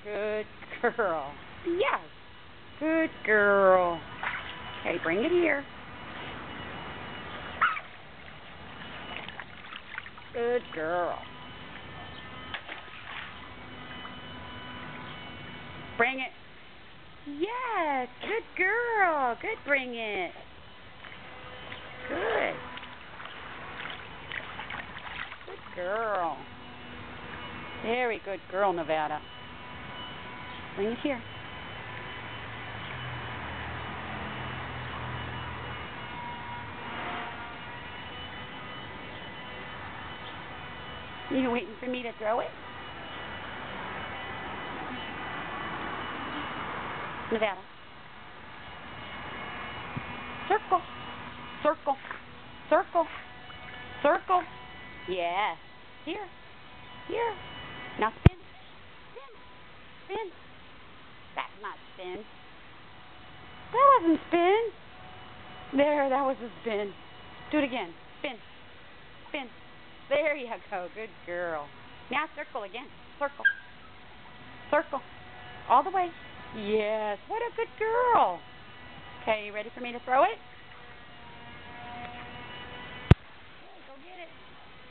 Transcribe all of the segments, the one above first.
Good girl. Yes. Good girl. Okay, bring it here. Good girl. Bring it. Yes. Good girl. Good, bring it. Good. Good girl. Very good girl, Nevada. Bring it here. You waiting for me to throw it? Nevada. Circle. Circle. Circle. Circle. Yeah. Here. Here. Now spin. Spin. Spin. That's not spin. That wasn't spin. There, that was a spin. Do it again. Spin. Spin. There you go. Good girl. Now circle again. Circle. Circle. All the way. Yes. What a good girl. Okay, you ready for me to throw it? Okay, go get it.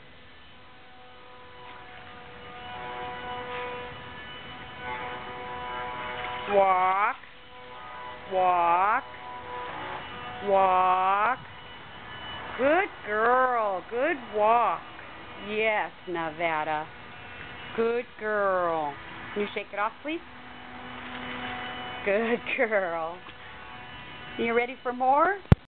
Walk. Walk. Walk. Good girl. Good walk. Yes, Nevada. Good girl. Can you shake it off, please? Good girl. You ready for more?